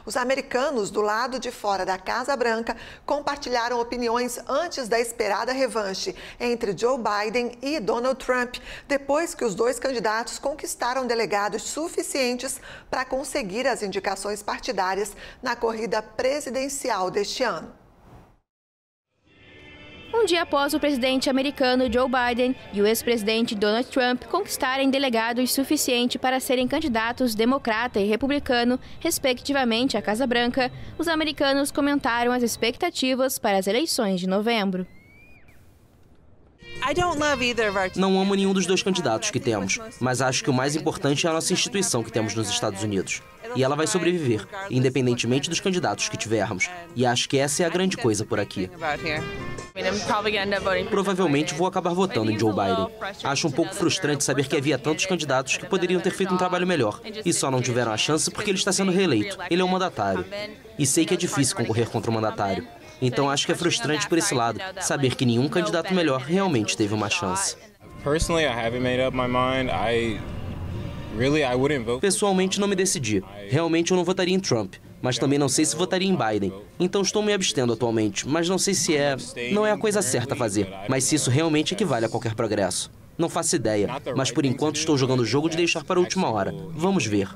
Os americanos do lado de fora da Casa Branca compartilharam opiniões antes da esperada revanche entre Joe Biden e Donald Trump, depois que os dois candidatos conquistaram delegados suficientes para conseguir as indicações partidárias na corrida presidencial deste ano. Um dia após o presidente americano Joe Biden e o ex-presidente Donald Trump conquistarem delegados suficientes para serem candidatos democrata e republicano, respectivamente, à Casa Branca, os americanos comentaram as expectativas para as eleições de novembro. Não amo nenhum dos dois candidatos que temos, mas acho que o mais importante é a nossa instituição que temos nos Estados Unidos. E ela vai sobreviver, independentemente dos candidatos que tivermos. E acho que essa é a grande coisa por aqui. Provavelmente vou acabar votando em Joe Biden. Acho um pouco frustrante saber que havia tantos candidatos que poderiam ter feito um trabalho melhor e só não tiveram a chance porque ele está sendo reeleito. Ele é um mandatário. E sei que é difícil concorrer contra um mandatário. Então acho que é frustrante por esse lado, saber que nenhum candidato melhor realmente teve uma chance. Pessoalmente não me decidi. Realmente eu não votaria em Trump, mas também não sei se votaria em Biden. Então estou me abstendo atualmente, mas não sei se não é a coisa certa a fazer, mas se isso realmente equivale a qualquer progresso. Não faço ideia, mas por enquanto estou jogando o jogo de deixar para a última hora. Vamos ver.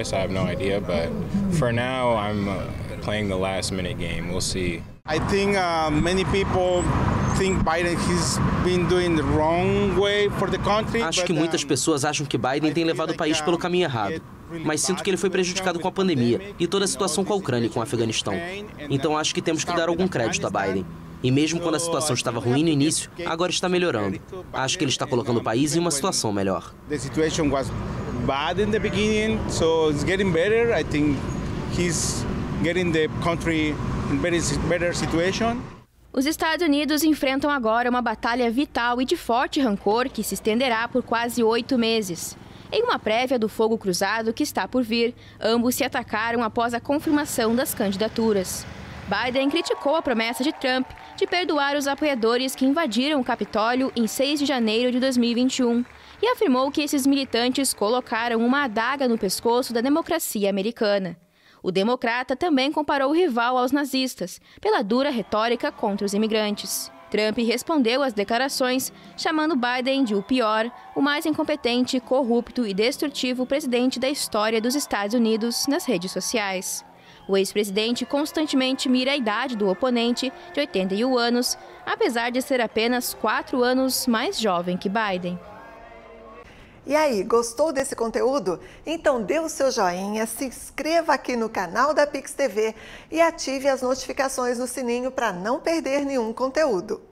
I think many people think Biden has been doing the wrong way for the country. Acho que muitas pessoas acham que Biden tem levado o país pelo caminho errado. Mas sinto que ele foi prejudicado com a pandemia e toda a situação com a Ucrânia e com o Afeganistão. Então acho que temos que dar algum crédito a Biden. E mesmo quando a situação estava ruim no início, agora está melhorando. Acho que ele está colocando o país em uma situação melhor. The situation was bad in the beginning, so it's getting better. I think he's getting the country in better situation. Os Estados Unidos enfrentam agora uma batalha vital e de forte rancor que se estenderá por quase 8 meses. Em uma prévia do fogo cruzado que está por vir, ambos se atacaram após a confirmação das candidaturas. Biden criticou a promessa de Trump de perdoar os apoiadores que invadiram o Capitólio em 6 de janeiro de 2021 e afirmou que esses militantes colocaram uma adaga no pescoço da democracia americana. O democrata também comparou o rival aos nazistas, pela dura retórica contra os imigrantes. Trump respondeu às declarações, chamando Biden de o pior, o mais incompetente, corrupto e destrutivo presidente da história dos Estados Unidos nas redes sociais. O ex-presidente constantemente mira a idade do oponente, de 81 anos, apesar de ser apenas 4 anos mais jovem que Biden. E aí, gostou desse conteúdo? Então dê o seu joinha, se inscreva aqui no canal da Pix TV e ative as notificações no sininho para não perder nenhum conteúdo.